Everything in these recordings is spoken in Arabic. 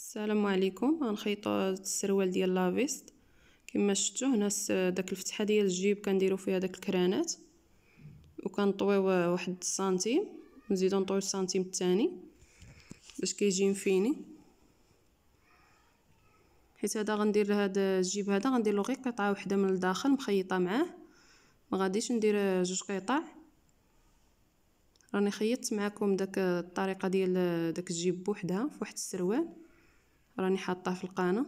السلام عليكم. غنخيطوا السروال ديال لافيست. كما شفتوا هنا داك الفتحه ديال الجيب كنديروا فيها داك الكرانات وكنطويو واحد السنتيم ونزيدو نطويو السنتيم الثاني باش كيجي مفيني. حيت هذا غندير هذا الجيب هذا غندير له غير قطعه واحده من الداخل مخيطه معاه، ما غاديش ندير جوج قطع. راني خيطت معكم داك الطريقه ديال داك الجيب بوحدها في واحد السروال راني حاطاه في القناه،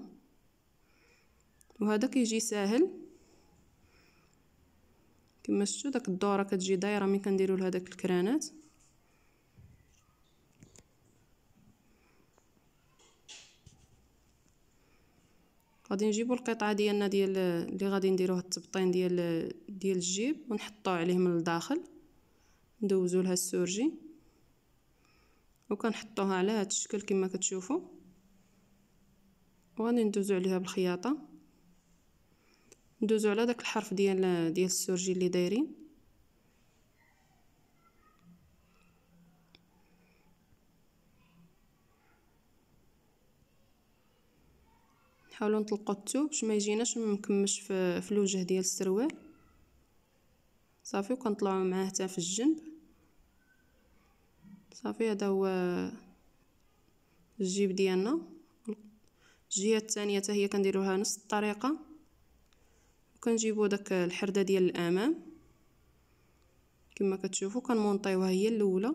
وهذا كيجي ساهل. كما شفتوا داك الدوره كتجي دايره ملي كنديروا لها داك الكرانات. غادي نجيبوا القطعه ديالنا ديال اللي غادي نديروها التبطين ديال الجيب ونحطوه عليه من الداخل، ندوزو لها السورجي وكنحطوها على هذا الشكل كما كتشوفوا، وغادي ندوزو عليها بالخياطه، ندوزو على داك الحرف ديال السورجي اللي دايرين. نحاولوا نطلقوا الثوب باش ما يجيناش مكمش في الوجه ديال السروال. صافي وكنطلعوا معاه حتى في الجنب. صافي هذا هو الجيب ديالنا. الجهه الثانيه حتى هي كنديروا لها نفس الطريقه، وكنجيبوا داك الحرده ديال الامام كما كتشوفوا كنمونطيوها هي الاولى،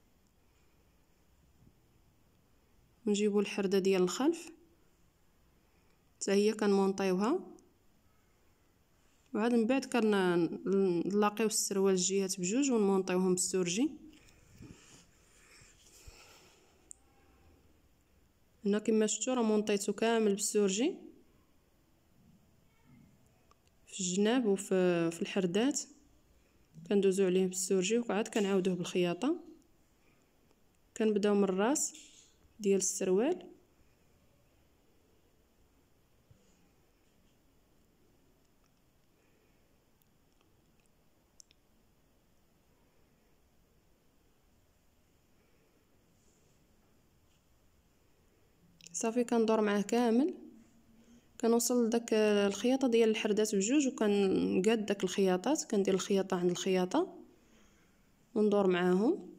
ونجيبوا الحرده ديال الخلف حتى هي كنمونطيوها، وعاد من بعد كنلاقيو السروال الجهات بجوج ونمونطيوهم بالسورجي. هنا كما شفتوا راه مونطيتو كامل بالسورجي في الجناب وفي الحردات، كندوزو عليه بالسورجي وعاد كنعاودوه بالخياطه. كنبداو من الراس ديال السروال صافي كندور معاه كامل، كنوصل لداك الخياطه ديال الحردات بجوج وكنقاد داك الخياطات، كندير الخياطه عند الخياطه وندور معاهم.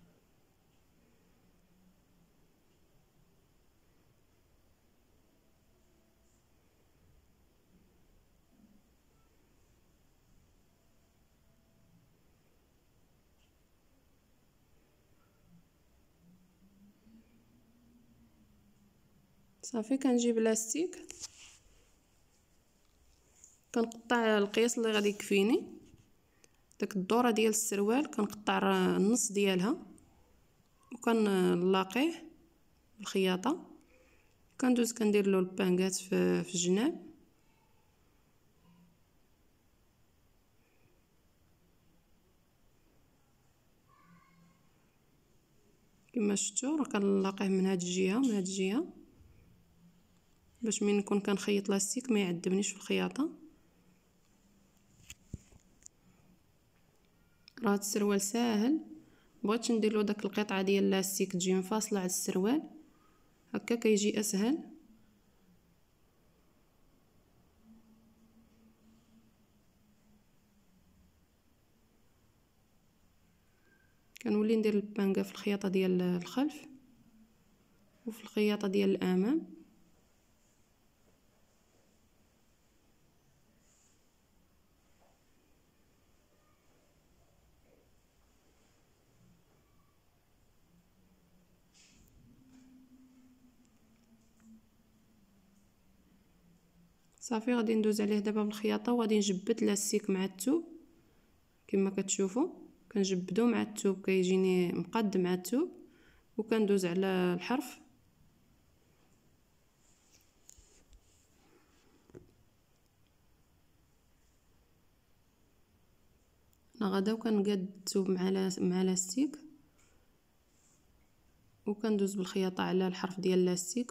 صافي كنجيب لاستيك كنقطع القياس اللي غادي يكفيني. داك الدوره ديال السروال كنقطع النص ديالها وكنلاقيه بالخياطه، كندوز كندير له البانكات في الجناب. كما شفتوا راه كنلاقيه من هاد الجهه من هاد الجهه باش من نكون كنخيط لاستيك ما يعذبنيش في الخياطه. راه هاد السروال ساهل، بغيتش ندير له داك القطعه ديال اللاستيك تجي منفصله على السروال، هكا كيجي اسهل. كنولي ندير البانكا في الخياطه ديال الخلف وفي الخياطه ديال الامام. صافي غادي ندوز عليه دابا بالخياطه وغادي نجبد لاستيك مع الثوب كما كتشوفوا، كنجبدو مع الثوب كيجيني مقاد مع الثوب، وكندوز على الحرف انا غادا وكنقاد الثوب مع لاستيك وكندوز بالخياطه على الحرف ديال لاستيك.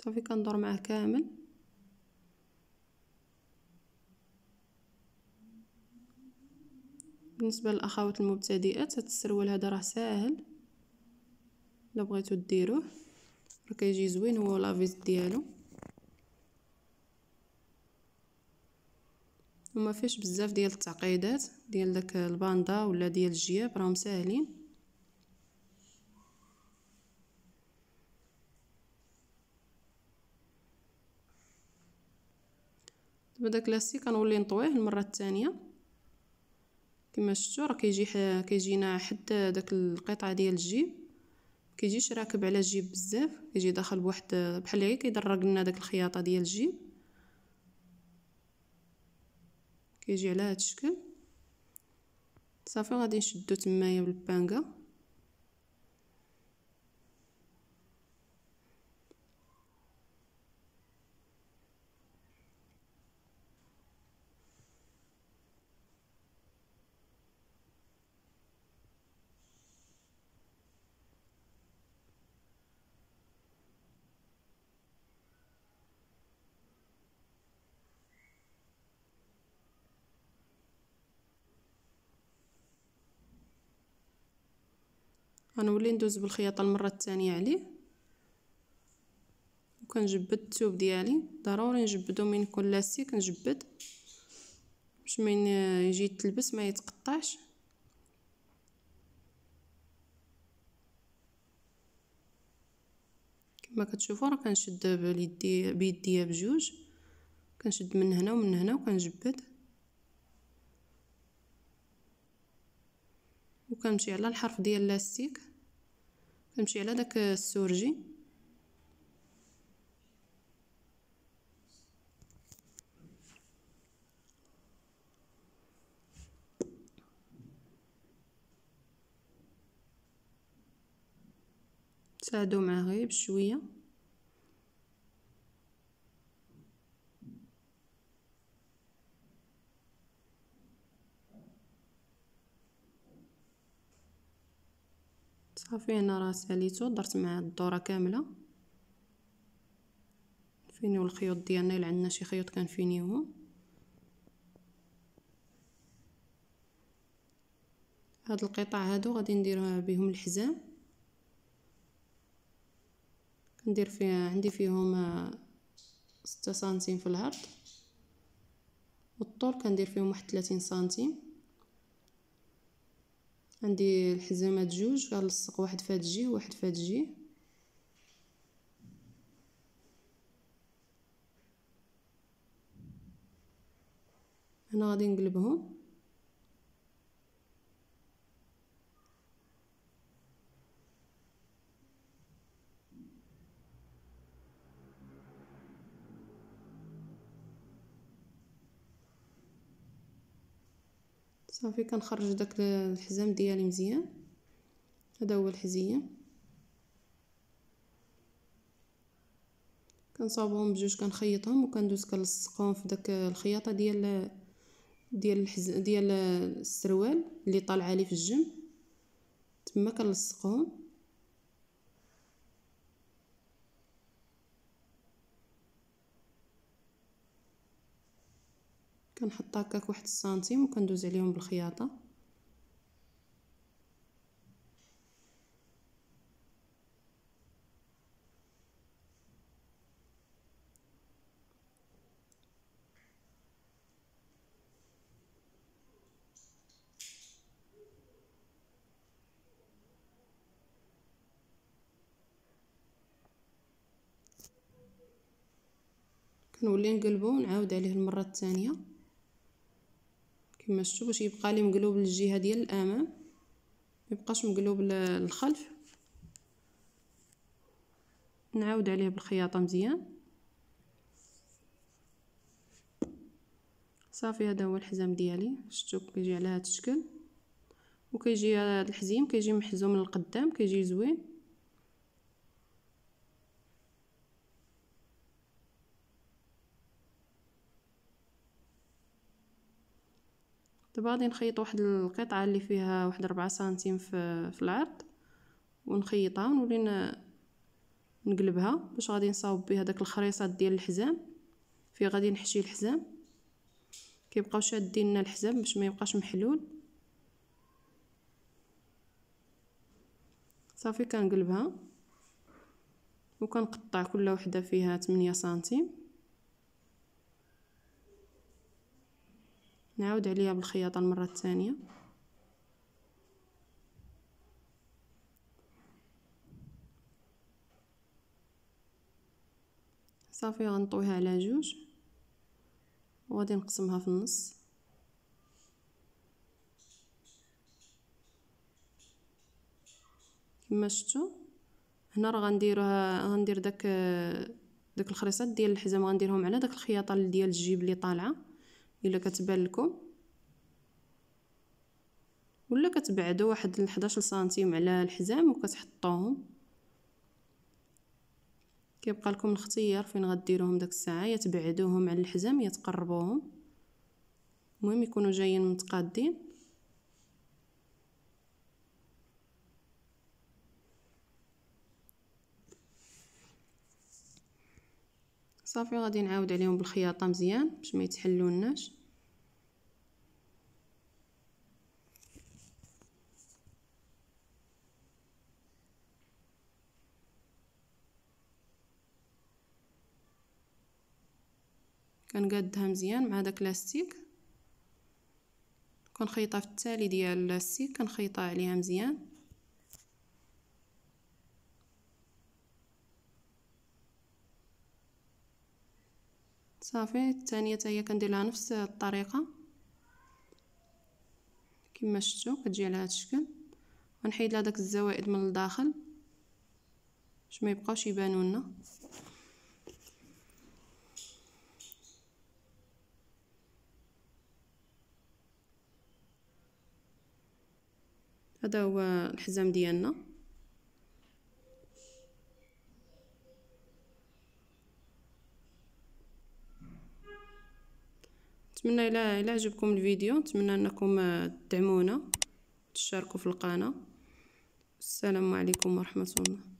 صافي كندور معاه كامل. بالنسبه للاخوات المبتدئات هاد السروال هذا راه ساهل الا بغيتو ديروه، راه كيجي زوين هو لافيست ديالو وما فيش بزاف ديال التعقيدات ديال داك الباندا ولا ديال الجياب، راهم ساهلين. دابا داك لاسي كنولي نطويه المره الثانيه. كما شفتوا راه كيجينا حتى داك القطعه ديال الجيب كيجيش راكب على الجيب بزاف، كيجي داخل بواحد بحال غير كيدرج لنا داك الخياطه ديال الجيب، كيجي على هذا الشكل. صافي غادي نشدو تمايا بالبانكا. غنولي ندوز بالخياطه المره الثانيه عليه وكنجبد الثوب ديالي. ضروري نجبدو من كل لاستيك، كنجبد باش من يجي يتلبس ما يتقطعش. كما كتشوفوا راه كنشد بيديا بجوج، كنشد من هنا ومن هنا وكنجبد وكنمشي على الحرف ديال اللاستيك، كنمشي على داك السورجي ساعدو معاه غير بشويه. صافي هنا راه ساليتو، درت معاه الدوره كامله. نفينيو الخيوط ديالنا الا عندنا شي خيوط كنفينيوهم. هاد القطع هادو غادي ندير بهم الحزام. كندير فيها عندي فيهم 6 سنتيم في العرض، والطول كندير فيهم واحد 30 سنتيم. عندي الحزامات جوج، كنلصق واحد في هاد الجهه وواحد في هاد الجهه. هنا غادي نقلبهم. صافي كنخرج داك الحزام ديالي مزيان. هذا هو الحزيم، كنصاوبهم بجوج، كنخيطهم وكندوز كنلصقهم في داك الخياطه ديال السروال اللي طالعه لي في الجنب، تما كنلصقهم. كنحط هكاك واحد السنتيم وكندوز عليهم بالخياطه. كنولي نقلبو ونعاود عليه المره الثانيه كما شفتوا، باش يبقى لي مقلوب للجهه ديال الامام، ما يبقاش مقلوب للخلف. نعاود عليه بالخياطه مزيان. صافي هذا هو الحزام ديالي، شفتوا كيجي على هذا الشكل، وكيجي هذا الحزيم كيجي محزوم من القدام، كيجي زوين. دابا غادي نخيط واحد القطعه اللي فيها واحد 4 سنتيم في العرض ونخيطها ونولي نقلبها باش غادي نصاوب بها داك الخريصات ديال الحزام. في غادي نحشي الحزام، كيبقاو شادين لنا الحزام باش ما يبقاش محلول. صافي كنقلبها وكنقطع كل وحده فيها 8 سنتيم، نعاود عليها بالخياطه المره الثانيه. صافي غنطويها على جوج وغادي نقسمها في النص. كما شفتوا هنا راه غندير داك الخريصات ديال الحزام غنديرهم على داك الخياطه ديال الجيب اللي طالعه، الا كتبان لكم، ولا كتبعدوا واحد 11 سنتيم على الحزام وكتحطوهم. كيبقى لكم الاختيار فين غديروهم داك الساعه، يا تبعدوهم على الحزام يا تقربوهم، المهم يكونوا جايين متقادين. صافي غادي نعاود عليهم بالخياطه مزيان باش ما يتحلوناش. كنقادها مزيان مع داك لاستيك، كنخيطها في التالي ديال اللاستيك، كنخيطها عليها مزيان. صافي الثانيه حتى هي كندير لها نفس الطريقه كما شفتوا، كتجي على هذا الشكل. غنحيد لها داك الزوائد من الداخل باش ما يبقاوش يبانوا لنا. هذا هو الحزام ديالنا. نتمنى الا عجبكم الفيديو، نتمنى انكم تدعمونا وتشاركوا في القناه. السلام عليكم ورحمه الله.